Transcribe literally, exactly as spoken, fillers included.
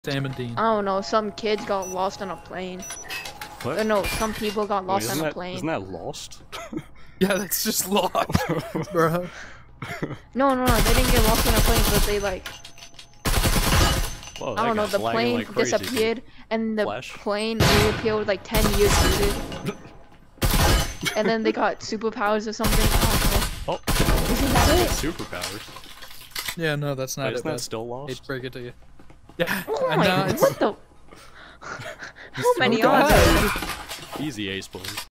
Sam and Dean. I don't know, some kids got lost on a plane. What? Or no, some people got lost Wait, on a that, plane. Isn't that Lost? Yeah, that's just lost, bro. No, no, no, they didn't get lost on a plane, but they like, Whoa, I don't know, guy's the lagging plane like crazy, dude. disappeared, and the Flash. plane reappeared like ten years later. And then they got superpowers or something, I Oh, don't know. Isn't that it? superpowers. Yeah, no, that's not Wait, it. isn't that bud. still Hate Lost? to break it to you. Yeah, Oh I my, know. It's what the? How many Go odds? ahead. Easy ace, boys.